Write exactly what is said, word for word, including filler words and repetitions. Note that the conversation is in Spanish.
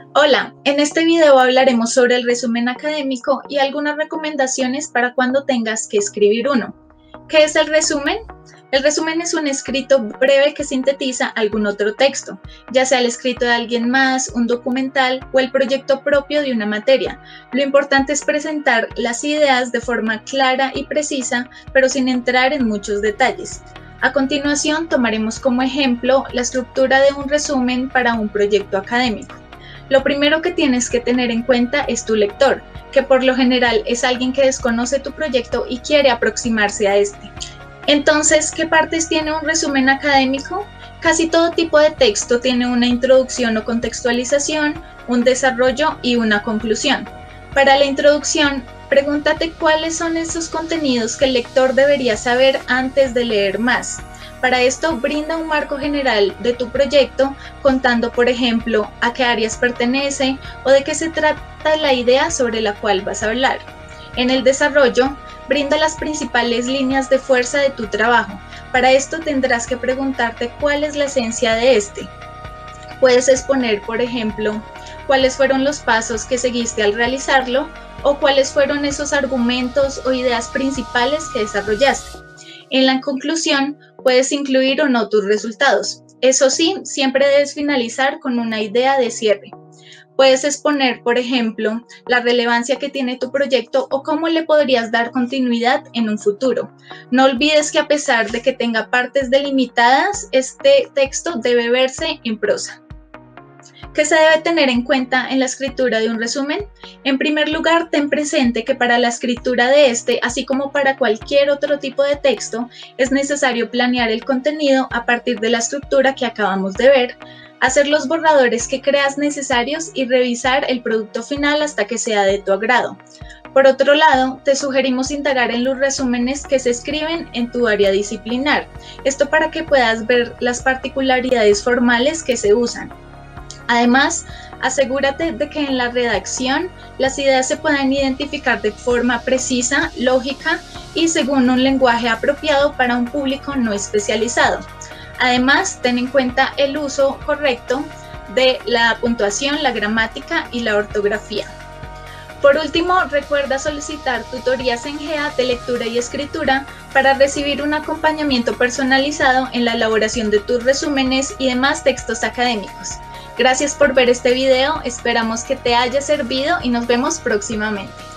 Hola, en este video hablaremos sobre el resumen académico y algunas recomendaciones para cuando tengas que escribir uno. ¿Qué es el resumen? El resumen es un escrito breve que sintetiza algún otro texto, ya sea el escrito de alguien más, un documental o el proyecto propio de una materia. Lo importante es presentar las ideas de forma clara y precisa, pero sin entrar en muchos detalles. A continuación, tomaremos como ejemplo la estructura de un resumen para un proyecto académico. Lo primero que tienes que tener en cuenta es tu lector, que por lo general es alguien que desconoce tu proyecto y quiere aproximarse a este. Entonces, ¿qué partes tiene un resumen académico? Casi todo tipo de texto tiene una introducción o contextualización, un desarrollo y una conclusión. Para la introducción, pregúntate cuáles son esos contenidos que el lector debería saber antes de leer más. Para esto, brinda un marco general de tu proyecto, contando, por ejemplo, a qué áreas pertenece o de qué se trata la idea sobre la cual vas a hablar. En el desarrollo, brinda las principales líneas de fuerza de tu trabajo. Para esto tendrás que preguntarte cuál es la esencia de este. Puedes exponer, por ejemplo, cuáles fueron los pasos que seguiste al realizarlo o cuáles fueron esos argumentos o ideas principales que desarrollaste. En la conclusión, puedes incluir o no tus resultados. Eso sí, siempre debes finalizar con una idea de cierre. Puedes exponer, por ejemplo, la relevancia que tiene tu proyecto o cómo le podrías dar continuidad en un futuro. No olvides que a pesar de que tenga partes delimitadas, este texto debe verse en prosa. ¿Qué se debe tener en cuenta en la escritura de un resumen? En primer lugar, ten presente que para la escritura de este, así como para cualquier otro tipo de texto, es necesario planear el contenido a partir de la estructura que acabamos de ver, hacer los borradores que creas necesarios y revisar el producto final hasta que sea de tu agrado. Por otro lado, te sugerimos indagar en los resúmenes que se escriben en tu área disciplinar, esto para que puedas ver las particularidades formales que se usan. Además, asegúrate de que en la redacción las ideas se puedan identificar de forma precisa, lógica y según un lenguaje apropiado para un público no especializado. Además, ten en cuenta el uso correcto de la puntuación, la gramática y la ortografía. Por último, recuerda solicitar tutorías en G E A de lectura y escritura para recibir un acompañamiento personalizado en la elaboración de tus resúmenes y demás textos académicos. Gracias por ver este video, esperamos que te haya servido y nos vemos próximamente.